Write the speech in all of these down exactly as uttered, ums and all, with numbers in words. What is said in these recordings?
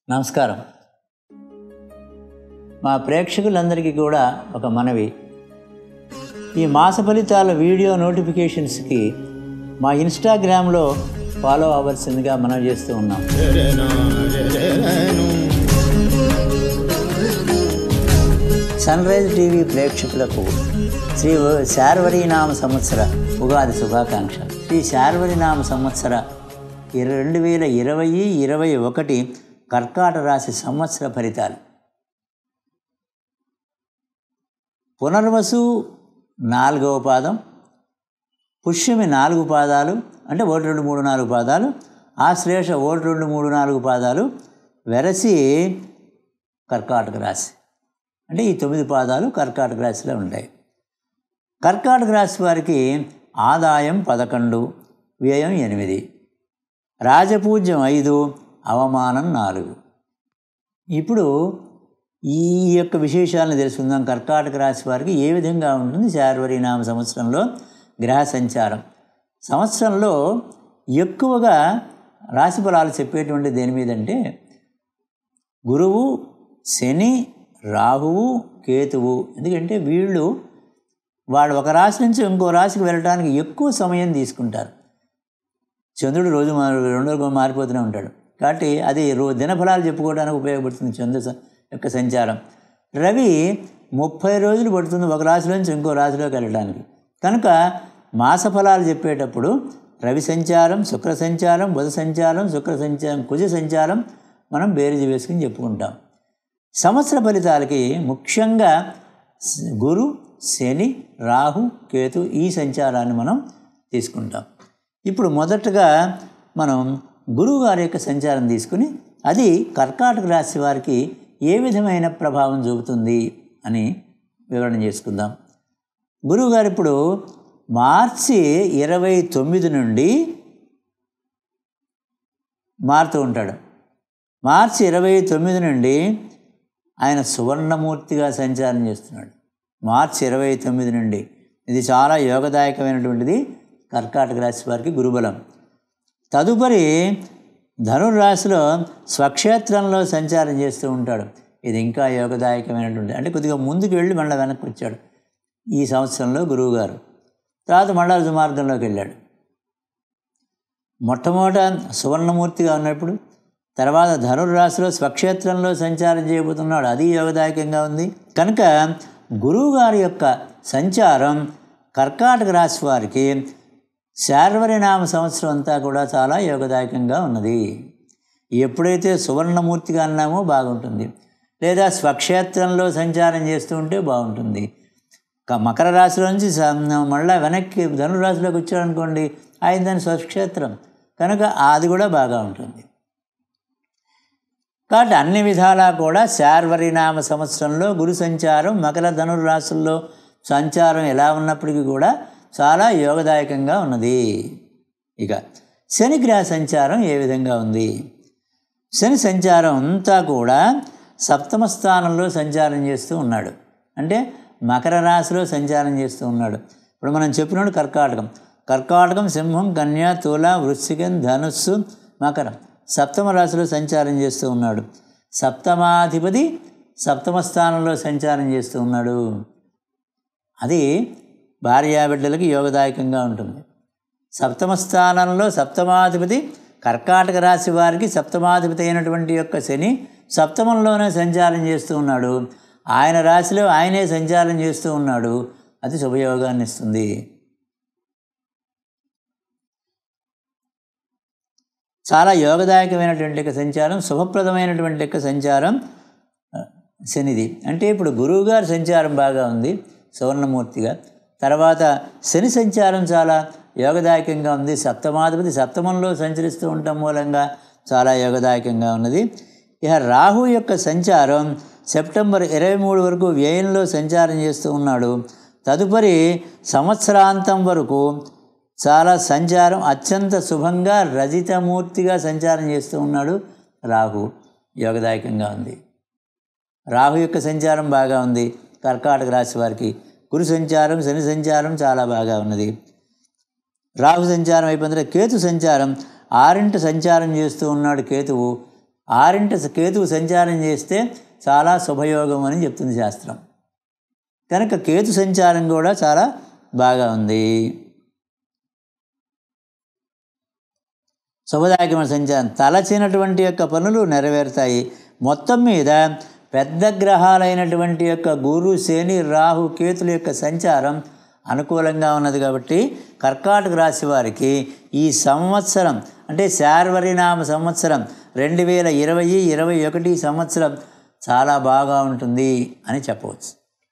నమస్కారం. మా ప్రేక్షకులందరికీ కూడా ఒక మనవి, ఈ మాస ఫలితాల వీడియో నోటిఫికేషన్స్కి మా ఇన్స్టాగ్రామ్లో ఫాలో అవ్వాల్సిందిగా మనం చేస్తూ ఉన్నాం. సన్ రైజ్ టీవీ ప్రేక్షకులకు శ్రీ శార్వరీనామ సంవత్సర ఉగాది శుభాకాంక్షలు. శ్రీ శార్వరీనామ సంవత్సర రెండు వేల ఇరవై ఇరవై ఒకటి కర్కాట రాశి సంవత్సర ఫలితాలు. పునర్వసు నాలుగవ పాదం, పుష్యమి నాలుగు పాదాలు అంటే ఒకటి రెండు మూడు నాలుగు పాదాలు, ఆశ్లేష ఒకటి రెండు మూడు నాలుగు పాదాలు, వెరసి కర్కాటక రాశి అంటే ఈ తొమ్మిది పాదాలు కర్కాటక రాశిలో ఉంటాయి. కర్కాటక రాశి వారికి ఆదాయం పదకొండు, వ్యయం ఎనిమిది, రాజపూజ్యం ఐదు, అవమానం నాలుగు. ఇప్పుడు ఈ యొక్క విశేషాలను తెలుసుకుందాం. కర్కాటక రాశి వారికి ఏ విధంగా ఉంటుంది శార్వరీనామ సంవత్సరంలో గ్రహ సంచారం. సంవత్సరంలో ఎక్కువగా రాశి ఫలాలు చెప్పేటువంటి దేని మీద అంటే గురువు, శని, రాహువు, కేతువు. ఎందుకంటే వీళ్ళు వాళ్ళు ఒక రాశి నుంచి ఇంకో రాశికి వెళ్ళడానికి ఎక్కువ సమయం తీసుకుంటారు. చంద్రుడు రోజు రెండు రోజులు మారిపోతూనే ఉంటాడు కాబట్టి అది రో దినఫలాలు చెప్పుకోవడానికి ఉపయోగపడుతుంది చంద్ర యొక్క సంచారం. రవి ముప్పై రోజులు పడుతుంది ఒక రాశి నుంచి ఇంకో రాశిలోకి వెళ్ళడానికి. కనుక మాస ఫలాలు చెప్పేటప్పుడు రవి సంచారం, శుక్ర సంచారం, బుధ సంచారం, శుక్ర సంచారం, కుజ సంచారం మనం బేరీజు వేసుకుని చెప్పుకుంటాం. సంవత్సర ఫలితాలకి ముఖ్యంగా గురు, శని, రాహు, కేతు ఈ సంచారాన్ని మనం తీసుకుంటాం. ఇప్పుడు మొదటగా మనం గురువు గారి యొక్క సంచారం తీసుకుని అది కర్కాటక రాశి వారికి ఏ విధమైన ప్రభావం చూపుతుంది అని వివరణ చేసుకుందాం. గురువు గారు ఇప్పుడు మార్చి ఇరవై తొమ్మిది నుండి మారుతూ ఉంటాడు. మార్చి ఇరవై తొమ్మిది నుండి ఆయన సువర్ణమూర్తిగా సంచారం చేస్తున్నాడు. మార్చి ఇరవై తొమ్మిది నుండి ఇది చాలా యోగదాయకమైనటువంటిది కర్కాటక రాశి వారికి గురుబలం. తదుపరి ధనుర్రాశిలో స్వక్షేత్రంలో సంచారం చేస్తూ ఉంటాడు. ఇది ఇంకా యోగదాయకమైనటువంటి, అంటే కొద్దిగా ముందుకు వెళ్ళి మళ్ళీ వెనక్కి వచ్చాడు ఈ సంవత్సరంలో గురువు గారు. తర్వాత మళ్ళా రుజుమార్గంలోకి వెళ్ళాడు. మొట్టమొదట సువర్ణమూర్తిగా ఉన్నప్పుడు తర్వాత ధనుర్రాశిలో స్వక్షేత్రంలో సంచారం చేయబోతున్నాడు. అది యోగదాయకంగా ఉంది. కనుక గురువు గారి యొక్క సంచారం కర్కాటక రాశి వారికి శార్వరీనామ సంవత్సరం అంతా కూడా చాలా యోగదాయకంగా ఉన్నది. ఎప్పుడైతే సువర్ణమూర్తిగా అన్నామో బాగుంటుంది, లేదా స్వక్షేత్రంలో సంచారం చేస్తూ ఉంటే బాగుంటుంది. మకర రాశిలో నుంచి మళ్ళీ వెనక్కి ధనురాశిలోకి వచ్చాడనుకోండి, ఆయన దాని స్వక్షేత్రం కనుక అది కూడా బాగా ఉంటుంది. కాబట్టి అన్ని విధాలా కూడా శార్వరీనామ సంవత్సరంలో గురు సంచారం మకర ధనుర్రాశుల్లో సంచారం ఎలా ఉన్నప్పటికీ కూడా చాలా యోగదాయకంగా ఉన్నది. ఇక శని గ్రహ సంచారం ఏ విధంగా ఉంది? శని సంచారం అంతా కూడా సప్తమ స్థానంలో సంచారం చేస్తూ ఉన్నాడు. అంటే మకర రాశిలో సంచారం చేస్తూ ఉన్నాడు. ఇప్పుడు మనం చెప్పినప్పుడు కర్కాటకం కర్కాటకం సింహం, కన్య, తుల, వృశ్చికం, ధనుస్సు, మకరం సప్తమ రాశిలో సంచారం చేస్తూ ఉన్నాడు. సప్తమాధిపతి సప్తమ స్థానంలో సంచారం చేస్తూ ఉన్నాడు. అది భార్యాబిడ్డలకి యోగదాయకంగా ఉంటుంది. సప్తమ స్థానంలో సప్తమాధిపతి కర్కాటక రాశి వారికి సప్తమాధిపతి అయినటువంటి యొక్క శని సప్తమంలోనే సంచారం చేస్తూ ఉన్నాడు. ఆయన రాశిలో ఆయనే సంచారం చేస్తూ ఉన్నాడు. అది శుభయోగాన్ని ఇస్తుంది. చాలా యోగదాయకమైనటువంటి యొక్క సంచారం, శుభప్రదమైనటువంటి యొక్క సంచారం శనిది. అంటే ఇప్పుడు గురువుగారి సంచారం బాగా ఉంది సువర్ణమూర్తిగా. తర్వాత శని సంచారం చాలా యోగదాయకంగా ఉంది. సప్తమాధిపతి సప్తమంలో సంచరిస్తూ ఉండటం మూలంగా చాలా యోగదాయకంగా ఉన్నది. ఇక రాహు యొక్క సంచారం సెప్టెంబర్ ఇరవై మూడు వరకు వ్యయంలో సంచారం చేస్తూ ఉన్నాడు. తదుపరి సంవత్సరాంతం వరకు చాలా సంచారం అత్యంత శుభంగా రజితమూర్తిగా సంచారం చేస్తూ ఉన్నాడు. రాహు యోగదాయకంగా ఉంది. రాహు యొక్క సంచారం బాగా ఉంది కర్కాటక రాశి వారికి. గురు సంచారం, శని సంచారం చాలా బాగా ఉన్నది. రాహు సంచారం అయిపోయిన తర్వాత కేతు సంచారం ఆరింట సంచారం చేస్తూ ఉన్నాడు కేతువు. ఆరింట కేతువు సంచారం చేస్తే చాలా శుభయోగం అని చెప్తుంది శాస్త్రం. కనుక కేతు సంచారం కూడా చాలా బాగా ఉంది. శుభదాయకమైన సంచారం, తలచినటువంటి యొక్క పనులు నెరవేరుతాయి. మొత్తం మీద పెద్ద గ్రహాలైనటువంటి యొక్క గురు, శని, రాహు, కేతుల యొక్క సంచారం అనుకూలంగా ఉన్నది. కాబట్టి కర్కాటక రాశి వారికి ఈ సంవత్సరం అంటే శార్వరినామ సంవత్సరం రెండు వేల ఇరవై ఇరవై ఒకటి సంవత్సరం చాలా బాగా ఉంటుంది అని చెప్పవచ్చు.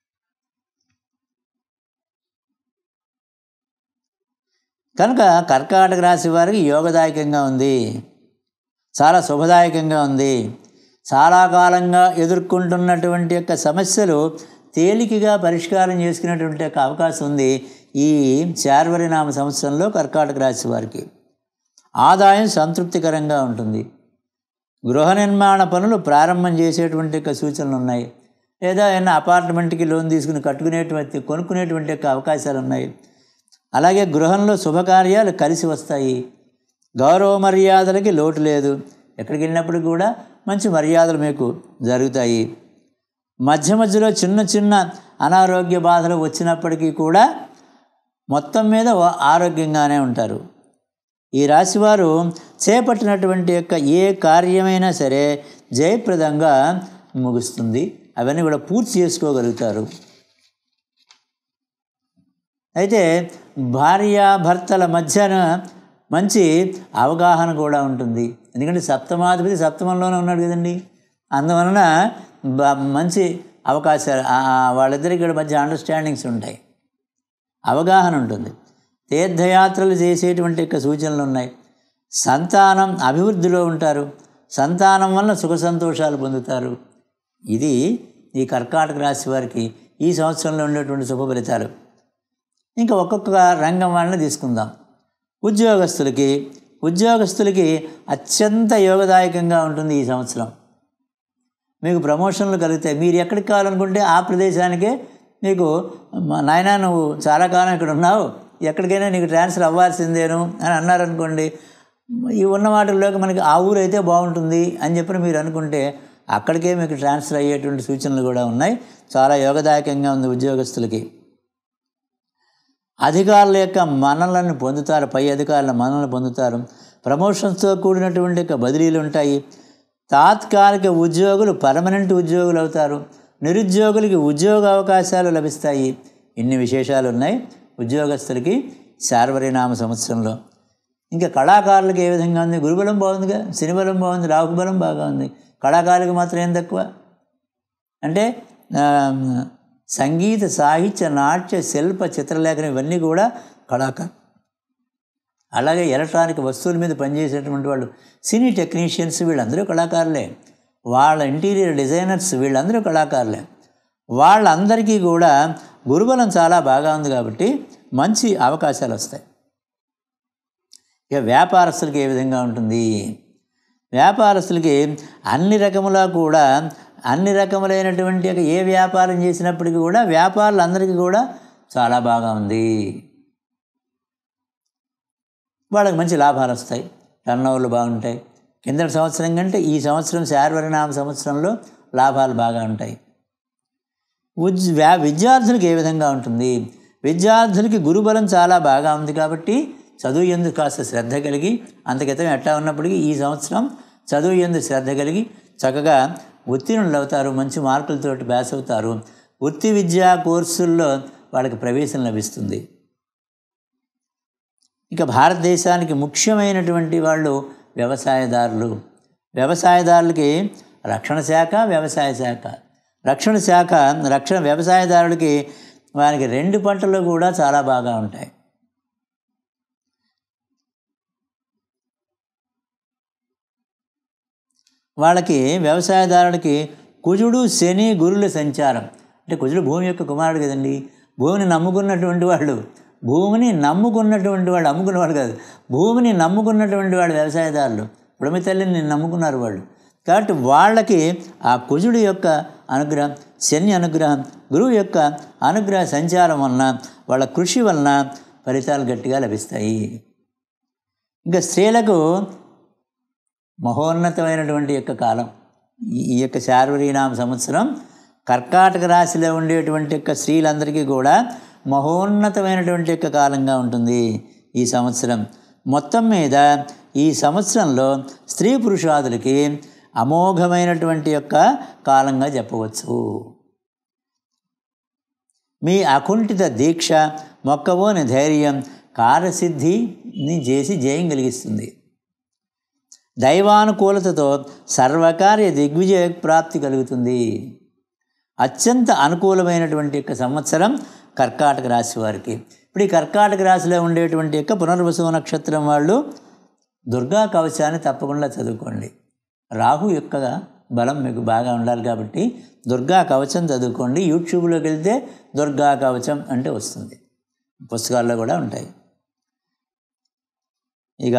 కనుక కర్కాటక రాశి వారికి యోగదాయకంగా ఉంది, చాలా శుభదాయకంగా ఉంది. చాలా కాలంగా ఎదుర్కొంటున్నటువంటి యొక్క సమస్యలు తేలికగా పరిష్కారం చేసుకునేటువంటి యొక్క అవకాశం ఉంది ఈ శార్వరినామ సంవత్సరంలో కర్కాటక రాశి వారికి. ఆదాయం సంతృప్తికరంగా ఉంటుంది. గృహ నిర్మాణ పనులు ప్రారంభం చేసేటువంటి యొక్క సూచనలు ఉన్నాయి. లేదా ఏమైనా అపార్ట్మెంట్కి లోన్ తీసుకుని కట్టుకునేటువంటి కొనుక్కునేటువంటి యొక్క అవకాశాలు ఉన్నాయి. అలాగే గృహంలో శుభకార్యాలు కలిసి వస్తాయి. గౌరవ మర్యాదలకి లోటు లేదు. ఎక్కడికి వెళ్ళినప్పుడు కూడా మంచి మర్యాదలు మీకు జరుగుతాయి. మధ్య మధ్యలో చిన్న చిన్న అనారోగ్య బాధలు వచ్చినప్పటికీ కూడా మొత్తం మీద ఆరోగ్యంగానే ఉంటారు. ఈ రాశివారు చేపట్టినటువంటి యొక్క ఏ కార్యమైనా సరే జయప్రదంగా ముగుస్తుంది. అవన్నీ కూడా పూర్తి చేసుకోగలుగుతారు. అయితే భార్యాభర్తల మధ్యన మంచి అవగాహన కూడా ఉంటుంది. ఎందుకంటే సప్తమాధిపతి సప్తమంలోనే ఉన్నాడు కదండి. అందువలన మంచి అవకాశాలు, వాళ్ళిద్దరికి కూడా మంచి అండర్స్టాండింగ్స్ ఉంటాయి, అవగాహన ఉంటుంది. తీర్థయాత్రలు చేసేటువంటి యొక్క సూచనలు ఉన్నాయి. సంతానం అభివృద్ధిలో ఉంటారు. సంతానం వల్ల సుఖ సంతోషాలు పొందుతారు. ఇది ఈ కర్కాటక రాశి వారికి ఈ సంవత్సరంలో ఉండేటువంటి శుభ ఫలితాలు. ఇంకా ఒక్కొక్క రంగం వాళ్ళని తీసుకుందాం. ఉద్యోగస్తులకి ఉద్యోగస్తులకి అత్యంత యోగదాయకంగా ఉంటుంది ఈ సంవత్సరం. మీకు ప్రమోషన్లు కలుగుతాయి. మీరు ఎక్కడికి కావాలనుకుంటే ఆ ప్రదేశానికే మీకు, నాయనా నువ్వు చాలా కాలం ఇక్కడ ఉన్నావు, ఎక్కడికైనా నీకు ట్రాన్స్ఫర్ అవ్వాల్సిందేను అని అన్నారనుకోండి. ఈ ఉన్న వాటిల్లోకి మనకి ఆ ఊరు అయితే బాగుంటుంది అని చెప్పి మీరు అనుకుంటే అక్కడికే మీకు ట్రాన్స్ఫర్ అయ్యేటువంటి సూచనలు కూడా ఉన్నాయి. చాలా యోగదాయకంగా ఉంది ఉద్యోగస్తులకి. అధికారుల యొక్క మన్ననలను పొందుతారు. పై అధికారుల మన్ననలు పొందుతారు. ప్రమోషన్స్తో కూడినటువంటి యొక్క బదిలీలు ఉంటాయి. తాత్కాలిక ఉద్యోగులు పర్మనెంట్ ఉద్యోగులు అవుతారు. నిరుద్యోగులకి ఉద్యోగ అవకాశాలు లభిస్తాయి. ఇన్ని విశేషాలు ఉన్నాయి ఉద్యోగస్తులకి శార్వరినామ సంవత్సరంలో. ఇంకా కళాకారులకు ఏ విధంగా ఉంది? గురుబలం బాగుందిగా, శనిబలం బాగుంది, రాహుబలం బాగా ఉంది. కళాకారులకు మాత్రం ఏం తక్కువ అంటే సంగీత, సాహిత్య, నాట్య, శిల్ప, చిత్రలేఖనం ఇవన్నీ కూడా కళాకారు. అలాగే ఎలక్ట్రానిక్ వస్తువుల మీద పనిచేసేటువంటి వాళ్ళు, సినీ టెక్నీషియన్స్, వీళ్ళందరూ కళాకారులే. వాళ్ళ ఇంటీరియర్ డిజైనర్స్ వీళ్ళందరూ కళాకారులే. వాళ్ళందరికీ కూడా గురుబలం చాలా బాగా ఉంది కాబట్టి మంచి అవకాశాలు వస్తాయి. ఇక వ్యాపారస్తులకి ఏ విధంగా ఉంటుంది? వ్యాపారస్తులకి అన్ని రకములా కూడా అన్ని రకములైనటువంటి ఏ వ్యాపారం చేసినప్పటికీ కూడా వ్యాపారులందరికీ కూడా చాలా బాగా ఉంది. వాళ్ళకి మంచి లాభాలు వస్తాయి, టర్నోవర్లు బాగుంటాయి. కిందటి సంవత్సరం కంటే ఈ సంవత్సరం శార్వరినామ సంవత్సరంలో లాభాలు బాగా ఉంటాయి. ఉద్ వ్యా విద్యార్థులకు ఏ విధంగా ఉంటుంది? విద్యార్థులకి గురుబలం చాలా బాగా ఉంది కాబట్టి చదువు యందు కాస్త శ్రద్ధ కలిగి, అంతకితం ఎట్లా ఉన్నప్పటికీ ఈ సంవత్సరం చదువు యందు శ్రద్ధ కలిగి చక్కగా ఉత్తీర్ణులు అవుతారు. మంచి మార్కులతోటి పాస్ అవుతారు. వృత్తి విద్యా కోర్సుల్లో వాళ్ళకి ప్రవేశం లభిస్తుంది. ఇక భారతదేశానికి ముఖ్యమైనటువంటి వాళ్ళు వ్యవసాయదారులు. వ్యవసాయదారులకి రక్షణ శాఖ, వ్యవసాయ శాఖ. రక్షణ శాఖ రక్షణ వ్యవసాయదారులకి వారికి రెండు పంటలు కూడా చాలా బాగా ఉంటాయి. వాళ్ళకి వ్యవసాయదారులకి కుజుడు, శని, గురుల సంచారం. అంటే కుజుడు భూమి యొక్క కుమారుడు కదండి. భూమిని నమ్ముకున్నటువంటి వాళ్ళు, భూమిని నమ్ముకున్నటువంటి వాళ్ళు, అమ్ముకున్న వాళ్ళు కాదు, భూమిని నమ్ముకున్నటువంటి వాళ్ళు వ్యవసాయదారులు. పుడమి తల్లిని నమ్ముకున్నారు వాళ్ళు. కాబట్టి వాళ్ళకి ఆ కుజుడు యొక్క అనుగ్రహం, శని అనుగ్రహం, గురువు యొక్క అనుగ్రహ సంచారం వలన, వాళ్ళ కృషి వలన ఫలితాలు గట్టిగా లభిస్తాయి. ఇంకా స్త్రీలకు మహోన్నతమైనటువంటి యొక్క కాలం. ఈ యొక్క శార్వరీనామ సంవత్సరం కర్కాటక రాశిలో ఉండేటువంటి యొక్క స్త్రీలందరికీ కూడా మహోన్నతమైనటువంటి యొక్క కాలంగా ఉంటుంది ఈ సంవత్సరం. మొత్తం మీద ఈ సంవత్సరంలో స్త్రీ పురుషాదులకి అమోఘమైనటువంటి యొక్క కాలంగా చెప్పవచ్చు. మీ అకుంఠిత దీక్ష, మొక్కవోని ధైర్యం కార్యసిద్ధిని చేసి జయం కలిగిస్తుంది. దైవానుకూలతతో సర్వకార్య దిగ్విజయ ప్రాప్తి కలుగుతుంది. అత్యంత అనుకూలమైనటువంటి యొక్క సంవత్సరం కర్కాటక రాశి వారికి. ఇప్పుడు ఈ కర్కాటక రాశిలో ఉండేటువంటి యొక్క పునర్వసు నక్షత్రం వాళ్ళు దుర్గా కవచాన్ని తప్పకుండా చదువుకోండి. రాహు యొక్క బలం మీకు బాగా ఉండాలి కాబట్టి దుర్గా కవచం చదువుకోండి. యూట్యూబ్లోకి వెళ్తే దుర్గా కవచం అంటే వస్తుంది, పుస్తకాల్లో కూడా ఉంటాయి. ఇక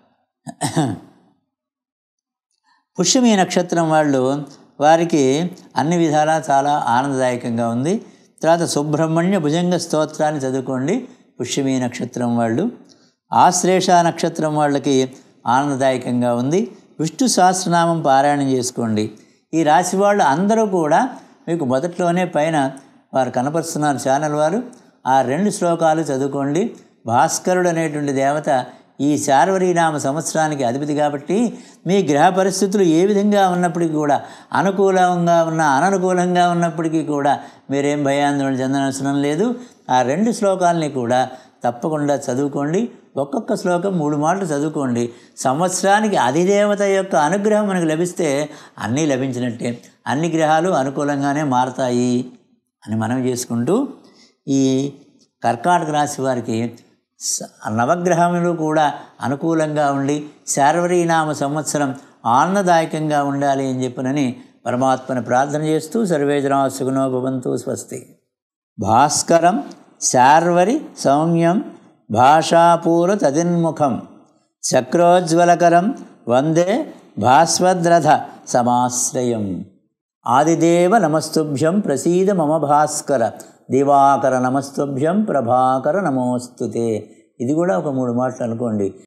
పుష్యమి నక్షత్రం వాళ్ళు వారికి అన్ని విధాలా చాలా ఆనందదాయకంగా ఉంది. తర్వాత సుబ్రహ్మణ్య భుజంగ స్తోత్రాన్ని చదువుకోండి పుష్యమి నక్షత్రం వాళ్ళు. ఆశ్లేష నక్షత్రం వాళ్ళకి ఆనందదాయకంగా ఉంది. విష్ణు సహస్రనామం పారాయణం చేసుకోండి. ఈ రాశి వాళ్ళు అందరూ కూడా మీకు మొదట్లోనే పైన వారు కనపరుస్తున్నారు ఛానల్ వారు, ఆ రెండు శ్లోకాలు చదువుకోండి. భాస్కరుడు అనేటువంటి దేవత ఈ శార్వరీనామ సంవత్సరానికి అధిపతి కాబట్టి మీ గ్రహ పరిస్థితులు ఏ విధంగా ఉన్నప్పటికీ కూడా, అనుకూలంగా ఉన్న అననుకూలంగా ఉన్నప్పటికీ కూడా మీరేం భయాందోళన చెందనవసరం లేదు. ఆ రెండు శ్లోకాలని కూడా తప్పకుండా చదువుకోండి. ఒక్కొక్క శ్లోకం మూడు మాటలు చదువుకోండి. సంవత్సరానికి అధిదేవత యొక్క అనుగ్రహం మనకు లభిస్తే అన్నీ లభించినట్టే. అన్ని గ్రహాలు అనుకూలంగానే మారతాయి అని మనం చేసుకుంటూ ఈ కర్కాటక రాశి వారికి నవగ్రహములు కూడా అనుకూలంగా ఉండి శార్వరీనామ సంవత్సరం ఆనందదాయకంగా ఉండాలి అని చెప్పినని పరమాత్మని ప్రార్థన చేస్తూ సర్వే జనా సుఖినో భవంతు. స్వస్తి. భాస్కరం శార్వరి సౌమ్యం భాషాపూర్వ తదిన్ముఖం చక్రోజ్వలకరం వందే భాస్వద్రథ సమాశ్రయం. ఆదిదేవ నమస్తుభ్యం ప్రసీద మమ భాస్కర, దివాకర నమస్తుభ్యం ప్రభాకర నమోస్తుతే. ఇది కూడా ఒక మూడు మాటలు అనుకోండి.